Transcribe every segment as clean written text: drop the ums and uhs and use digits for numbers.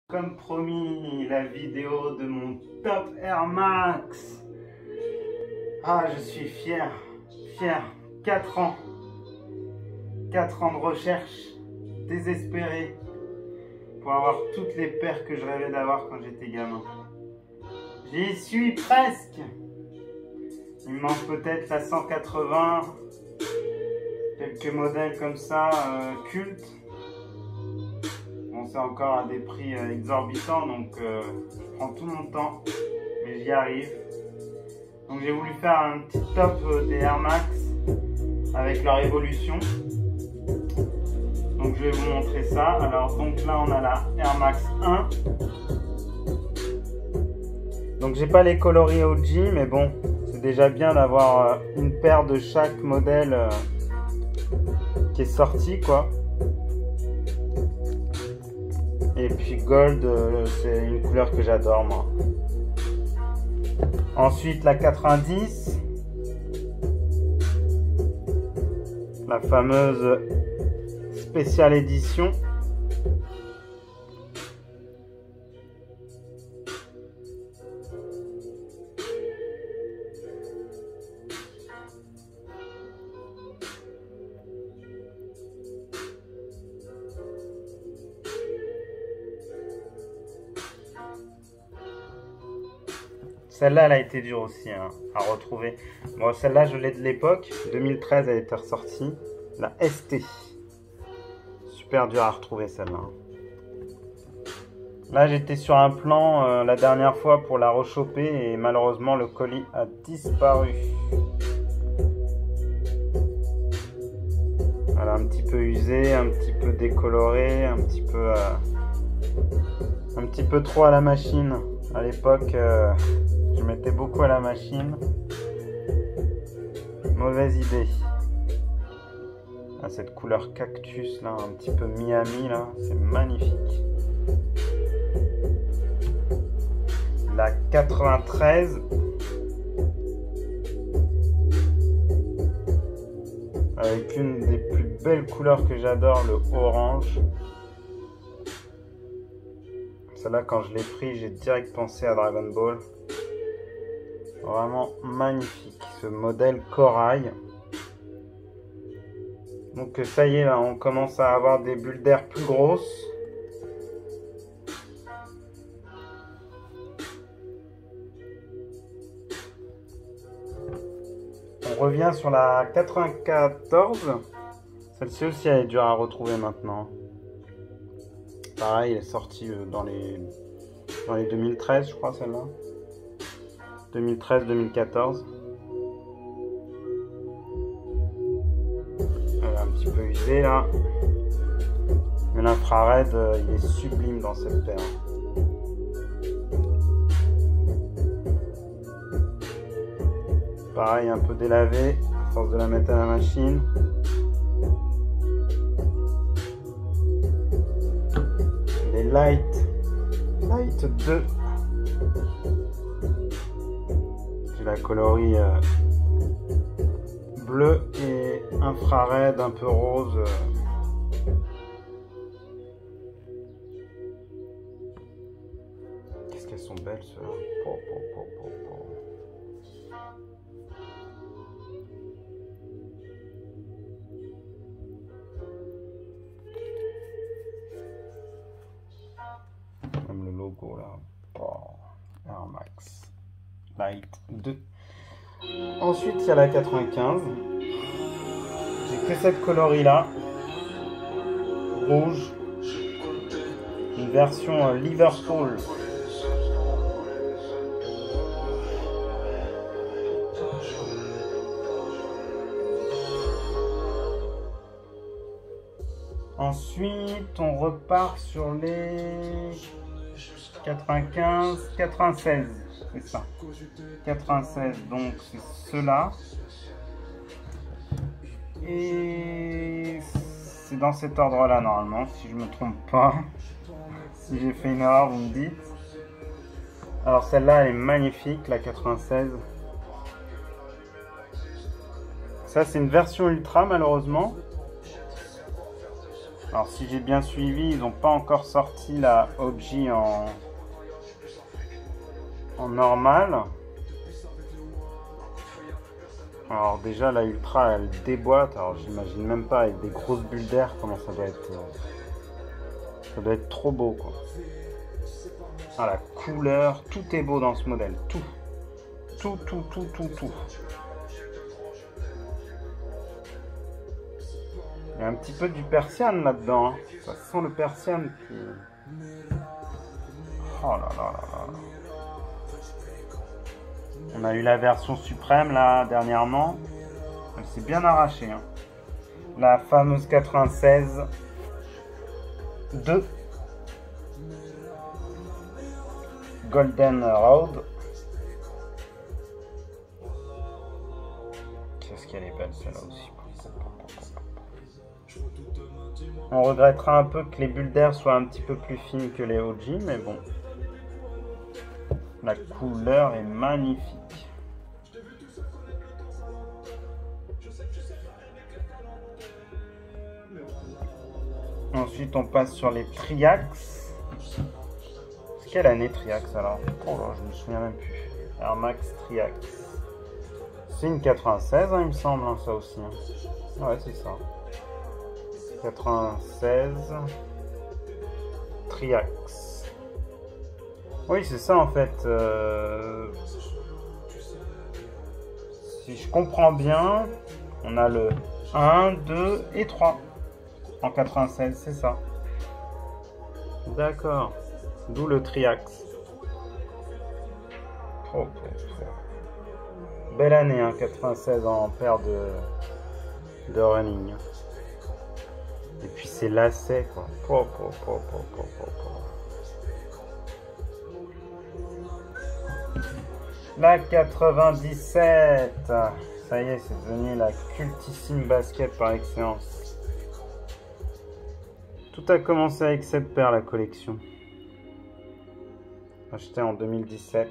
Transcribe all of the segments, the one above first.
Comme promis, la vidéo de mon Top Air Max. Ah, je suis fier. 4 ans. 4 ans de recherche, désespéré, pour avoir toutes les paires que je rêvais d'avoir quand j'étais gamin. J'y suis presque. Il me manque peut-être la 180, quelques modèles comme ça, cultes. Bon, c'est encore à des prix exorbitants, donc je prends tout mon temps, mais j'y arrive. Donc j'ai voulu faire un petit top des Air Max avec leur évolution. Donc je vais vous montrer ça. Alors donc là on a la Air Max 1. Donc j'ai pas les coloris OG, mais bon, c'est déjà bien d'avoir une paire de chaque modèle qui est sorti quoi. Et puis Gold, c'est une couleur que j'adore moi. Ensuite la 90. La fameuse spéciale édition. Celle-là, elle a été dure aussi hein, à retrouver. Bon, celle-là, je l'ai de l'époque. 2013, elle était ressortie. La ST. Super dur à retrouver celle-là. Là, j'étais sur un plan la dernière fois pour la rechoper et malheureusement, le colis a disparu. Voilà, un petit peu usé, un petit peu décoloré, un petit peu trop à la machine. À l'époque, je mettais beaucoup à la machine. Mauvaise idée. Ah, cette couleur cactus là, un petit peu Miami là, c'est magnifique. La 93. Avec une des plus belles couleurs que j'adore, le orange. Celle-là, quand je l'ai pris, j'ai direct pensé à Dragon Ball. Vraiment magnifique, ce modèle corail. Donc ça y est, là, on commence à avoir des bulles d'air plus grosses. On revient sur la 94. Celle-ci aussi, elle est dure à retrouver maintenant. Pareil, elle est sortie dans les 2013, je crois, celle-là. 2013-2014. Elle est un petit peu usée, là. Mais l'infrared, il est sublime dans cette paire. Pareil, un peu délavé, à force de la mettre à la machine. Les Light 2. J'ai la coloris bleu et infrared un peu rose. Qu'est-ce qu'elles sont belles ceux-là. Même le logo là. Air Max Light 2. Ensuite il y a la 95. J'ai que cette coloris là. Rouge. Une version Liverpool. Ensuite, on repart sur les 95, 96, c'est ça. 96, donc c'est ceux-là. Et c'est dans cet ordre-là normalement, si je me trompe pas. Si j'ai fait une erreur, vous me dites. Alors celle-là, elle est magnifique, la 96. Ça, c'est une version ultra malheureusement. Alors si j'ai bien suivi, ils n'ont pas encore sorti la OG en normal. Alors déjà la Ultra elle déboîte, alors j'imagine même pas avec des grosses bulles d'air comment ça doit être. Ça doit être trop beau quoi. Ah, la couleur, tout est beau dans ce modèle, tout. Tout. Il y a un petit peu du persiane là-dedans. Hein. Ça sent le persiane qui... Oh là là là là. On a eu la version suprême là dernièrement. Elle s'est bien arrachée. Hein. La fameuse 96 2 Golden Road. Qu'est-ce qu'elle est belle celle-là aussi. On regrettera un peu que les bulles d'air soient un petit peu plus fines que les OG, mais bon. La couleur est magnifique. Ensuite, on passe sur les Triax. C'est quelle année Triax alors? Oh là, je me souviens même plus. Air Max Triax. C'est une 96, hein, il me semble, hein, ça aussi. Hein. Ouais, c'est ça. 96 Triax. Oui, c'est ça en fait. Si je comprends bien, on a le 1, 2 et 3 en 96, c'est ça. D'accord. D'où le Triax. Belle année, hein, 96 en paire de running. Et puis c'est lacet quoi. La 97. Ça y est, c'est devenu la cultissime basket par excellence. Tout a commencé avec cette paire, la collection. Achetée en 2017.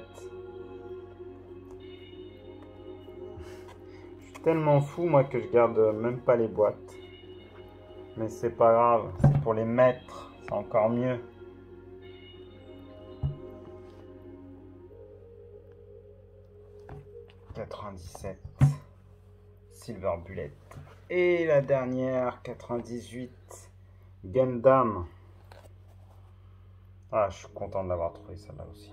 Je suis tellement fou moi que je garde même pas les boîtes. Mais c'est pas grave, c'est pour les mettre, c'est encore mieux. « 97 Silver Bullet. Et la dernière, 98 Gundam. Ah, je suis content de l'avoir trouvé celle-là aussi.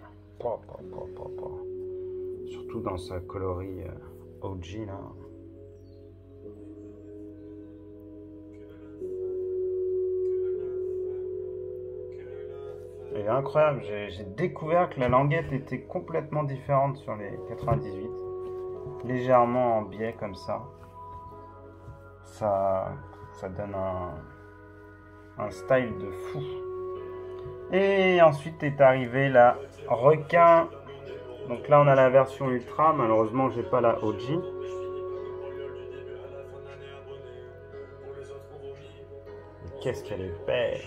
Surtout dans sa coloris OG là. C'est incroyable, j'ai découvert que la languette était complètement différente sur les 98. Légèrement en biais comme ça. Ça donne un style de fou. Et ensuite est arrivé la requin. Donc là on a la version ultra, malheureusement j'ai pas la OG. Qu'est-ce qu'elle est belle.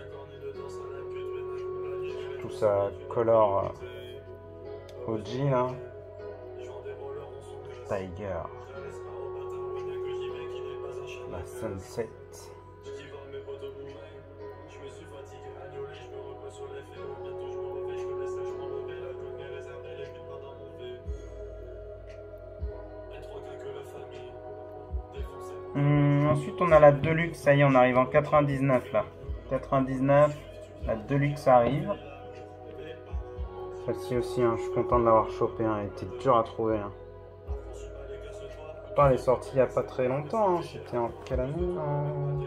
Tout ça color OG là. Tiger. La Sunset. Ensuite on a la Deluxe, ça y est on arrive en 99 là. 99, la Deluxe arrive. Celle-ci aussi, hein, je suis content de l'avoir chopé, hein, elle était dure à trouver. Hein. Pourtant elle est sortie il n'y a pas très longtemps, hein. C'était en quelle année? En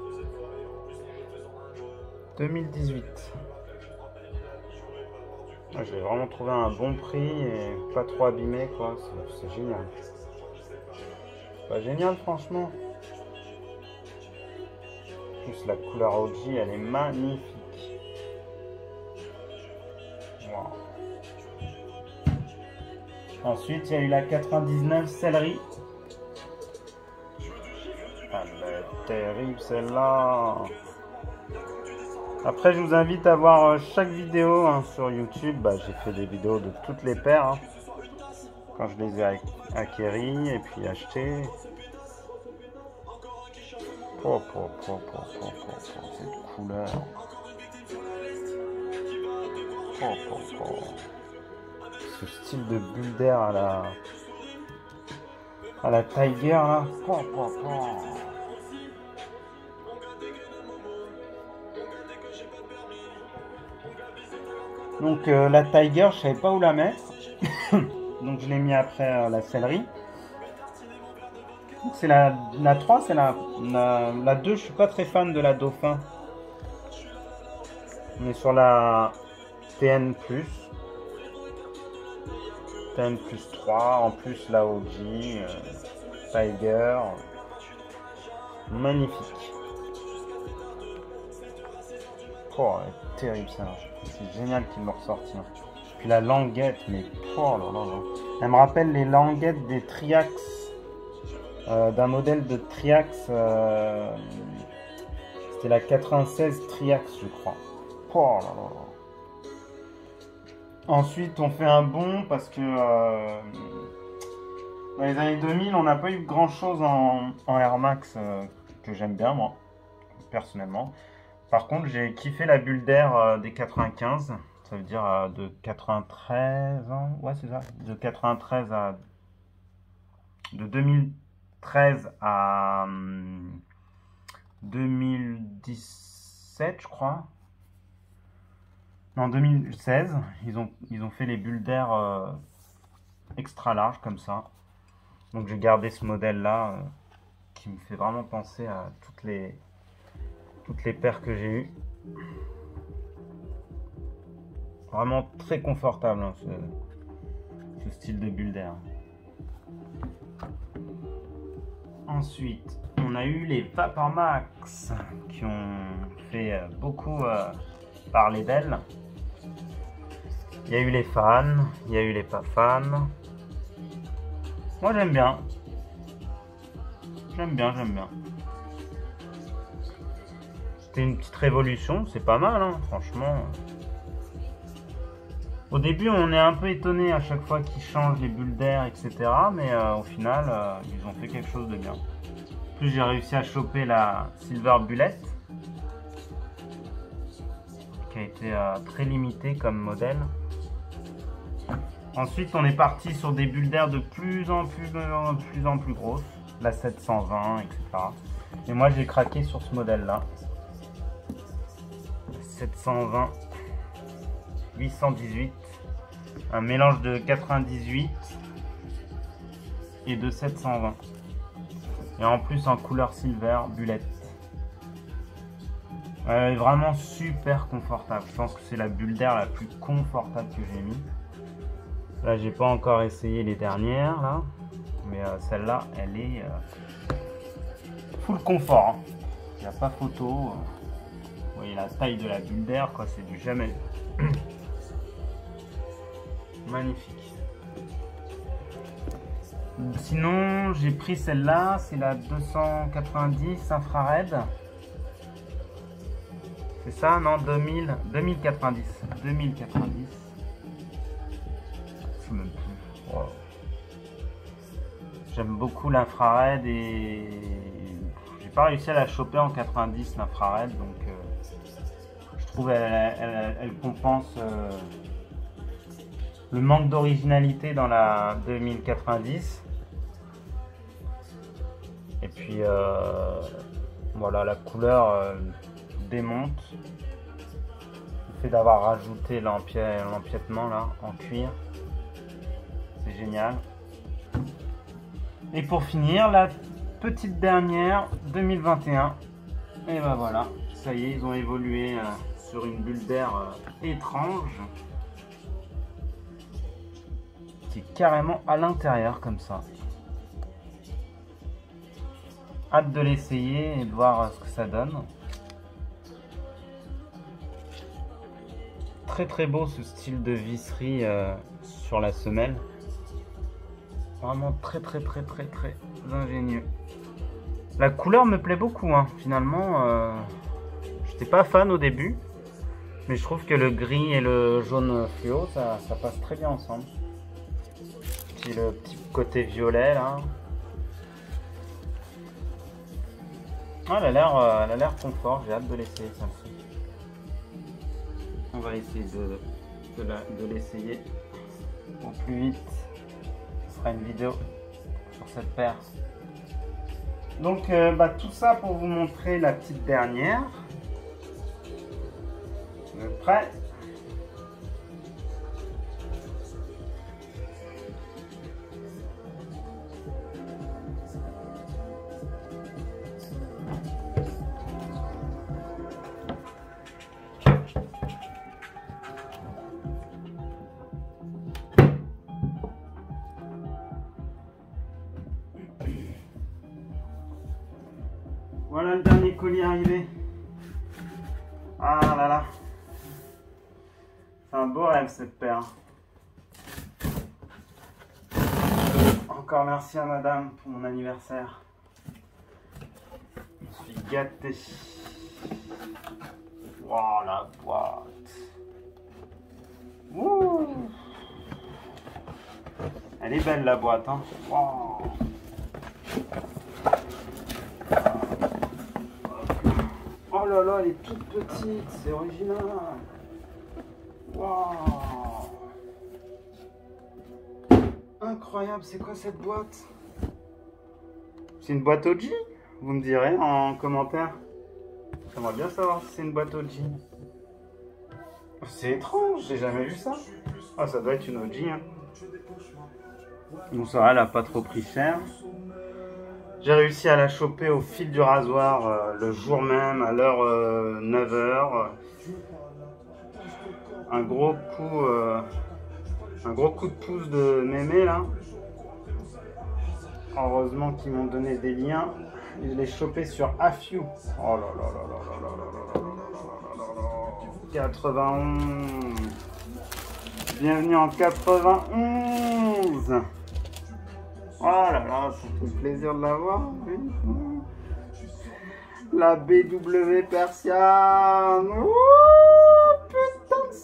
2018. J'ai vraiment trouvé un bon prix et pas trop abîmé quoi, c'est génial. Pas génial franchement. En plus la couleur OG elle est magnifique. Wow. Ensuite il y a eu la 99 céleri. Ah, elle est terrible celle-là. Après je vous invite à voir chaque vidéo hein, sur YouTube. Bah, j'ai fait des vidéos de toutes les paires. Hein, quand je les ai acquéries et puis achetées. Cette couleur. Ce style de bulle d'air à la Tiger là. Donc la Tiger, je savais pas où la mettre. Donc je l'ai mis après la céleri. C'est la 3, c'est la 2, je suis pas très fan de la Dauphin. On est sur la TN+. TN plus 3, en plus la OG, Tiger. Magnifique. Oh, elle est terrible ça. C'est génial qu'ils l'ont ressorti. Puis la languette, mais oh là là là. Elle me rappelle les languettes des Triax. D'un modèle de Triax. C'était la 96 Triax, je crois. Oh là là là. Ensuite, on fait un bond parce que dans les années 2000, on n'a pas eu grand chose en Air Max que j'aime bien, moi, personnellement. Par contre, j'ai kiffé la bulle d'air des 95. Ça veut dire de 93 ans. Ouais, c'est ça. De 93 à. De 2013 à 2017, je crois. En 2016, ils ont fait les bulles d'air extra larges comme ça. Donc j'ai gardé ce modèle là qui me fait vraiment penser à toutes les paires que j'ai eues. Vraiment très confortable hein, ce style de bulle d'air. Ensuite, on a eu les Vapor Max qui ont fait beaucoup parler d'elles. Il y a eu les fans, il y a eu les pas fans. Moi j'aime bien. J'aime bien. C'était une petite révolution, c'est pas mal, hein, franchement. Au début, on est un peu étonné à chaque fois qu'ils changent les bulles d'air, etc. Mais au final, ils ont fait quelque chose de bien. En plus, j'ai réussi à choper la Silver Bullet, qui a été très limitée comme modèle. Ensuite, on est parti sur des bulles d'air de plus en plus grosses, la 720, etc. Et moi, j'ai craqué sur ce modèle-là. 720, 818, un mélange de 98 et de 720. Et en plus en couleur silver, bullet. Vraiment super confortable. Je pense que c'est la bulle d'air la plus confortable que j'ai mis. Là, j'ai pas encore essayé les dernières là, mais celle-là, elle est full confort. Il n'y a pas photo. Vous voyez la taille de la bulle d'air, quoi, c'est du jamais. Magnifique. Sinon, j'ai pris celle-là, c'est la 290 infrared. C'est ça, non, 2090. 2090. Je me plus. Wow. J'aime beaucoup l'infrared et j'ai pas réussi à la choper en 90 l'infrared, donc je trouve elle compense le manque d'originalité dans la 2090. Et puis voilà, la couleur démonte. Le fait d'avoir rajouté l'empiètement là en cuir, c'est génial. Et pour finir, la petite dernière 2021. Et ben voilà, ça y est, ils ont évolué sur une bulle d'air étrange qui est carrément à l'intérieur comme ça. Hâte de l'essayer et de voir ce que ça donne. Très très beau ce style de visserie sur la semelle. Vraiment très ingénieux. La couleur me plaît beaucoup hein. Finalement j'étais pas fan au début, mais je trouve que le gris et le jaune fluo ça passe très bien ensemble. Puis le petit côté violet là. elle a l'air confort, j'ai hâte de l'essayer celle-ci. On va essayer de l'essayer au plus vite. Ce sera une vidéo sur cette paire. Donc tout ça pour vous montrer la petite dernière. Vous êtes prêts? Voilà le dernier colis arrivé. Ah là là. C'est un beau rêve cette paire. Encore merci à madame pour mon anniversaire. Je suis gâté. Wow, la boîte. Ouh. Elle est belle la boîte, hein. Wow. Oh là là, elle est toute petite, c'est original. Waouh. Incroyable, c'est quoi cette boîte? C'est une boîte OG? Vous me direz en commentaire. J'aimerais bien savoir si c'est une boîte OG. C'est étrange, j'ai jamais vu ça. Ah, ça doit être une OG. Hein. Bon, ça va, elle a pas trop pris cher. J'ai réussi à la choper au fil du rasoir le jour même, à l'heure 9h. Un gros coup de pouce de mémé là. Heureusement qu'ils m'ont donné des liens. Je l'ai chopé sur Afyu. Oh là là là là là là là là là là là. 91. Bienvenue en 91. Oh là là, ça fait plaisir de la voir. La BW Persiane. Oh, putain de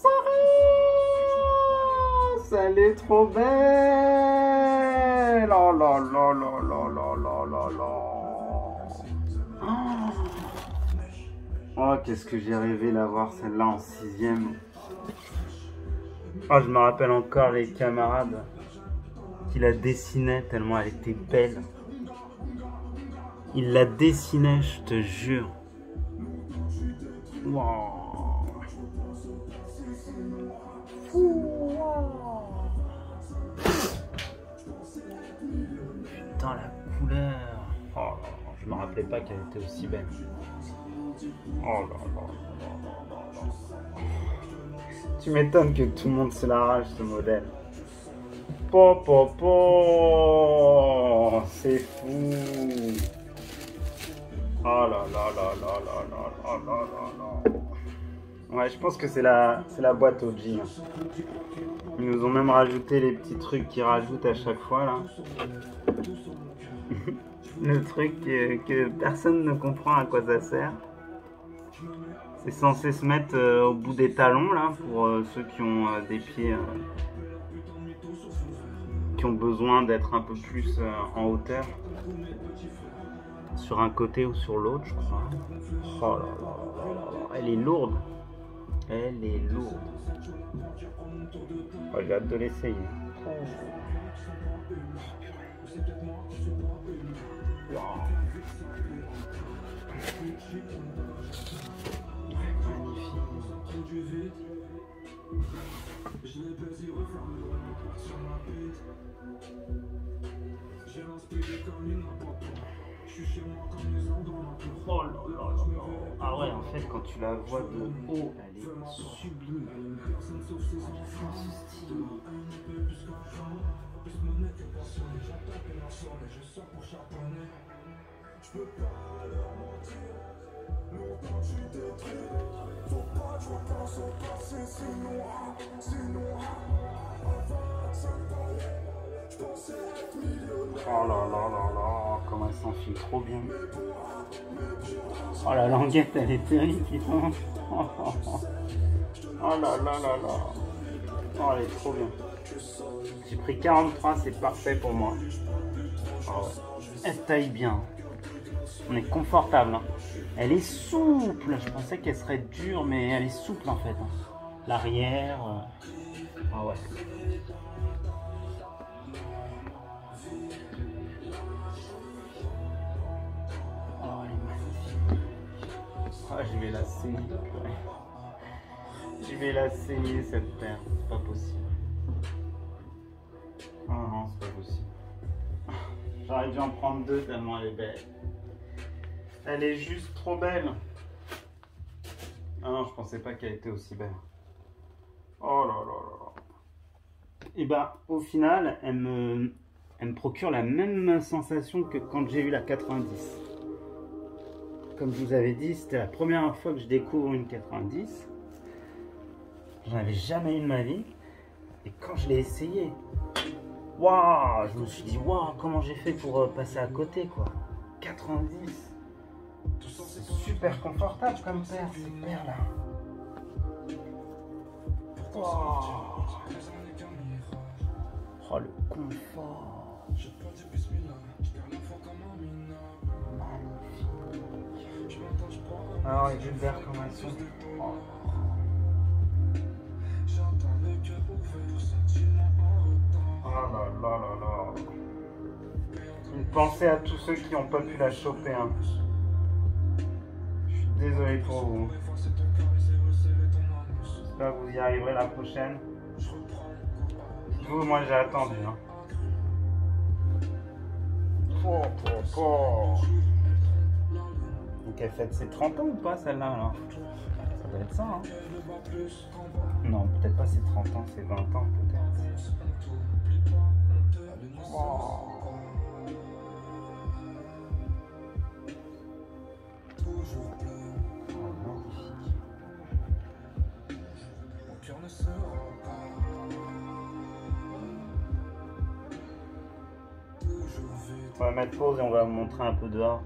saresse. Elle est trop belle. Oh là là là là là là là là. Oh, qu'est-ce que j'ai rêvé d'avoir celle-là en 6e. Oh, je me rappelle encore les camarades qui la dessinaient tellement elle était belle. Il la dessinait, je te jure. Wow. Putain, la couleur. Oh là là, je me rappelais pas qu'elle était aussi belle. Oh là là là là là là. Tu m'étonnes que tout le monde se l'arrache ce modèle. C'est fou. Oh là là là là là là là là là. Ouais, je pense que c'est la boîte OG. Hein. Ils nous ont même rajouté les petits trucs qu'ils rajoutent à chaque fois là. Le truc que personne ne comprend à quoi ça sert. C'est censé se mettre au bout des talons là pour ceux qui ont des pieds qui ont besoin d'être un peu plus en hauteur sur un côté ou sur l'autre, je crois. Oh là là là là là. Elle est lourde. Elle est lourde. Oh, j'ai hâte de l'essayer. Wow. Oh là là là là. Ah ouais, en fait, quand tu la vois de haut, elle est sublime. Oh là là là là, comment elle s'enfile trop bien. Oh la languette, elle est terrible, putain. Oh là là là là. Oh, elle est trop bien. J'ai pris 43, c'est parfait pour moi. Oh ouais. Elle taille bien. On est confortable. Hein. Elle est souple. Je pensais qu'elle serait dure, mais elle est souple en fait. Hein. L'arrière. Ah ouais. Oh, elle est magnifique. Ah, je vais la saigner. Je vais la saigner cette paire. C'est pas possible. Oh non, c'est pas possible. J'aurais dû en prendre deux tellement elle est belle. Elle est juste trop belle. Ah non, je pensais pas qu'elle était aussi belle. Oh là là là là. Et bah, au final, elle me procure la même sensation que quand j'ai eu la 90. Comme je vous avais dit, c'était la première fois que je découvre une 90. J'en avais jamais eu de ma vie. Et quand je l'ai essayé, waouh, je me suis dit, waouh, comment j'ai fait pour passer à côté, quoi. 90. C'est super confortable comme paire, ces paires-là. Wow. Oh, le confort. Magnifique. Alors, les Gilbert, comment elles sont? Oh. Oh là là là là. Une pensée à tous ceux qui n'ont pas pu la choper. Hein. Je suis désolé pour vous. J'espère que vous y arriverez la prochaine. Dites-vous, moi j'ai attendu. Hein. Oh, oh, oh. Donc elle fête ses 30 ans ou pas celle-là alors? Ça doit être ça. Hein. Non, peut-être pas ses 30 ans, c'est 20 ans peut-être. Oh. On va mettre pause et on va vous montrer un peu dehors.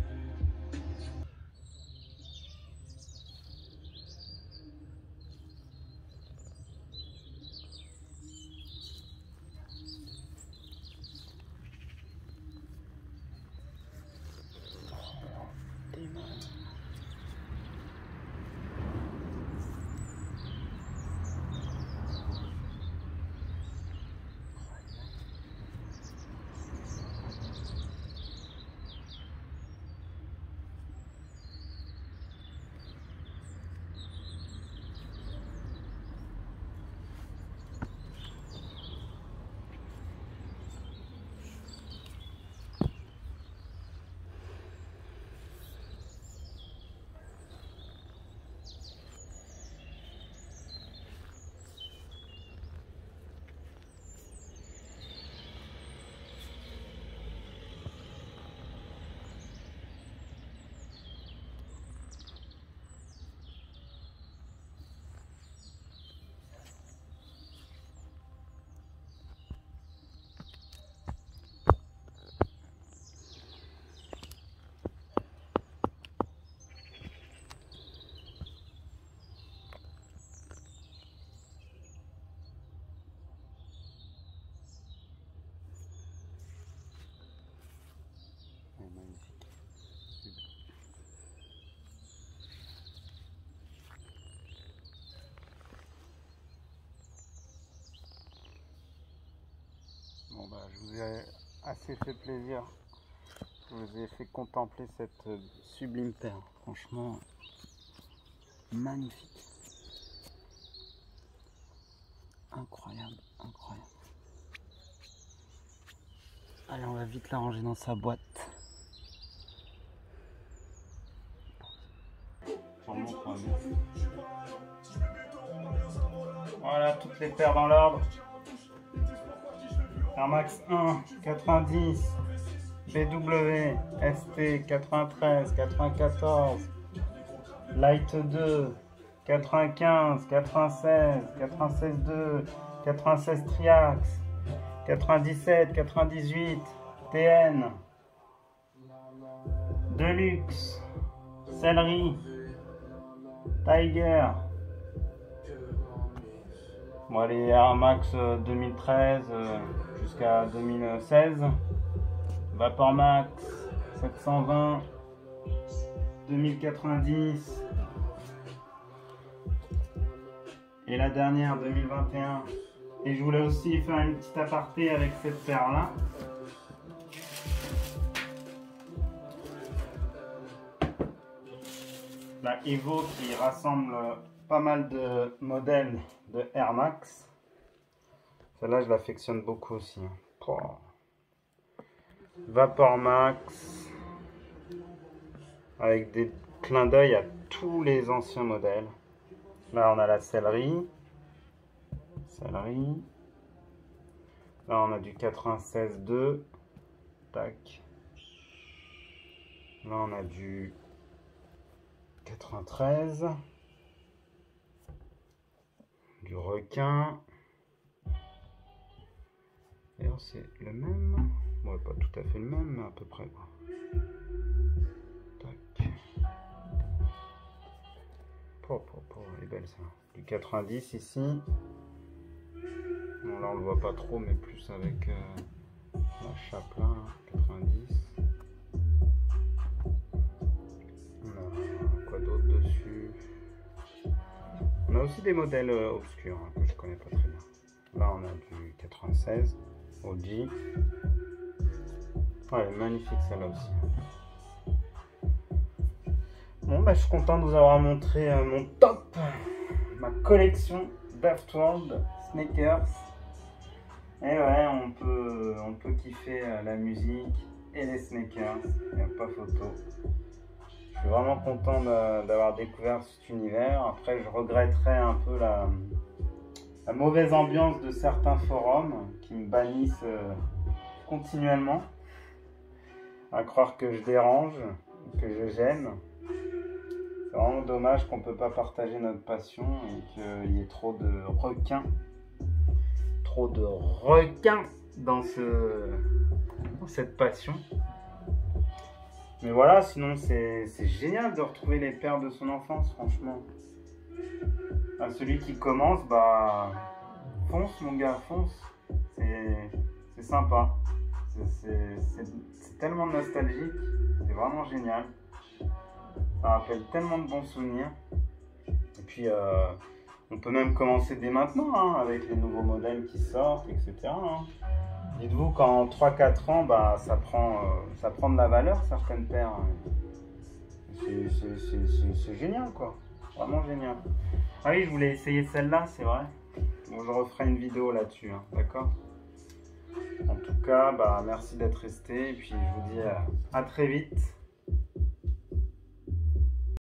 Magnifique. Bon bah je vous ai assez fait plaisir. Je vous ai fait contempler cette sublime paire. Franchement, magnifique. Incroyable, incroyable. Allez, on va vite la ranger dans sa boîte. Voilà, toutes les paires dans l'ordre. Air Max 1, 90, BW, ST, 93, 94, Light 2, 95, 96, 96.2, 96 Triax, 97, 98, TN, Deluxe, Celery, Tiger. Bon, les Air Max 2013 jusqu'à 2016, Vapor Max 720, 2090. Et la dernière 2021. Et je voulais aussi faire une petite aparté avec cette paire là. La Evo qui rassemble pas mal de modèles de Air Max. Celle-là je l'affectionne beaucoup aussi. Oh. Vapor Max. Avec des clins d'œil à tous les anciens modèles. Là on a la céleri. Céleri. Là on a du 96.2. Tac. Là on a du 93. Du requin. D'ailleurs c'est le même. Bon, pas tout à fait le même, mais à peu près. Tac. Elle est belle ça. Du 90 ici. Bon là on le voit pas trop, mais plus avec la chape là, 90. On a quoi d'autre dessus? On a aussi des modèles obscurs hein, que je connais pas très bien. Là on a du 96 OG. Ouais, elle est magnifique celle-là aussi. Bon bah je suis content de vous avoir montré mon top, ma collection Daftworld sneakers. Et ouais, on peut kiffer la musique et les sneakers, il n'y a pas photo. Je suis vraiment content d'avoir découvert cet univers. Après, je regretterais un peu la mauvaise ambiance de certains forums qui me bannissent continuellement. À croire que je dérange, que je gêne. C'est vraiment dommage qu'on ne peut pas partager notre passion et qu'il y ait trop de requins. Trop de requins dans cette passion. Mais voilà, sinon c'est génial de retrouver les paires de son enfance, franchement. À celui qui commence, bah fonce mon gars, fonce. C'est sympa. C'est tellement nostalgique, c'est vraiment génial. Ça rappelle tellement de bons souvenirs. Et puis on peut même commencer dès maintenant hein, avec les nouveaux modèles qui sortent, etc. Hein. Dites-vous qu'en 3-4 ans, bah, ça prend de la valeur certaines paires. C'est génial quoi, vraiment génial. Ah oui, je voulais essayer celle-là, c'est vrai. Bon, je referai une vidéo là-dessus, hein, d'accord? En tout cas, bah, merci d'être resté et puis je vous dis à très vite.